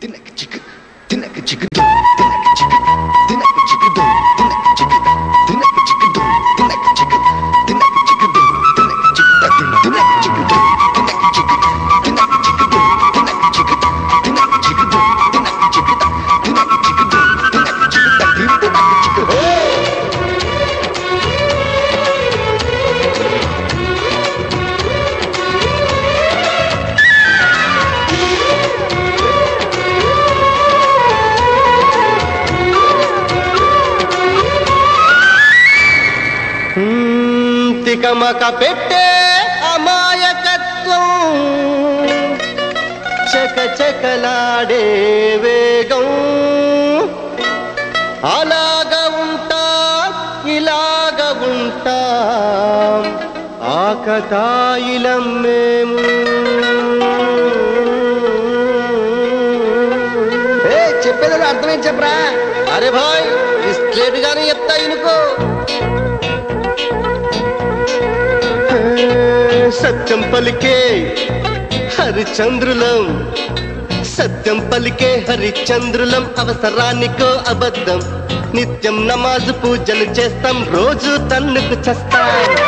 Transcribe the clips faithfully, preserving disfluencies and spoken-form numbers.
తికమక పెట్టే అమాయకత్వం చకచకలాడే వేగం అలాగా ఉంటా ఇలాగ ఉంటా ఆకతాయిలం మేము. ఏ చెప్పేది అర్థమేం చెప్పరా? అరే భాయ్ స్ట్రేట్ గానే చెప్తా ఇనుకో. సత్యం పలికే హరిచంద్రులం, సత్యం పలికే హరిచంద్రులం, అవసరానికో అబద్ధం, నిత్యం నమాజు పూజలు చేస్తాం, రోజు తన్నుకు చస్తాం.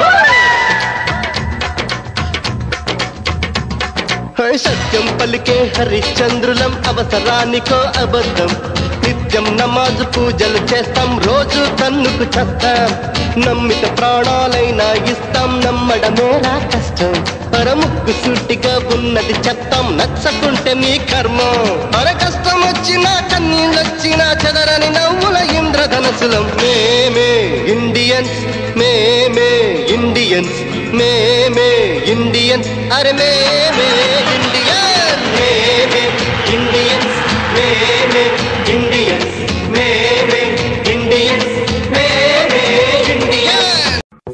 సత్యం పలికే హరిచంద్రులం, అవసరానికో అబద్ధం, నిత్యం నమాజు పూజలు చేస్తాం, రోజు తన్నుకు చస్తాం. నమ్మిత ప్రాణాలైనా ఇస్తాం, నమ్మడమేరా కష్టం, పరముక్కు సూటిగా ఉన్నది చెప్తాం, నచ్చకుంటే నీ కర్మ. అర కష్టం వచ్చినా కన్నీళ్ళొచ్చినా చెదరని నవ్వుల ఇంద్రధనసులం. మేమే ఇండియన్స్, మేమే ఇండియన్స్, మేమే ఇండియన్స్, అరే మేమే ఇండియన్స్, మేమే ఇండియన్స్, మేమే ఇండియన్స్, మేమే ఇండియన్స్, మేమే ఇండియన్స్.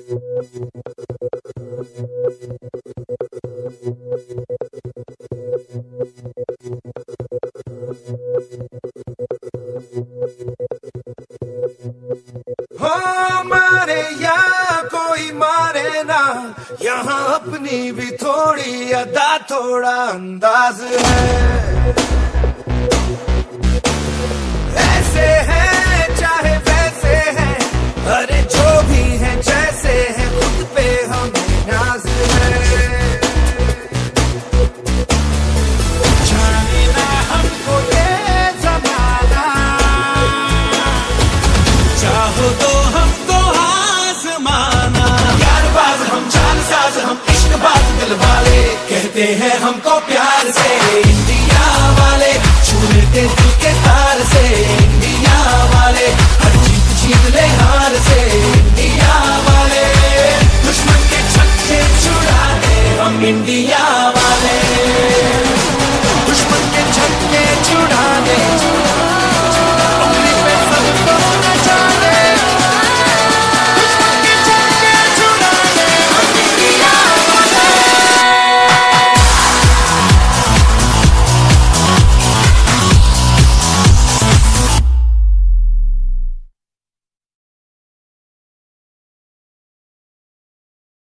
हो मारे या कोई मारे ना, यहाँ अपनी भी थोड़ी अदा थोड़ा अंदाज है. ऐसे हैं चाहे वैसे हैं, अरे जो भी हैं जैसे हैं, खुद पे हमें नाज है. जाने ना हमको ये जमाना, चाहो तो हमको आज़माना. यारबाज हम, जालसाज हम, इश्कबाज दिल वाले, कहते हैं हमको प्यार से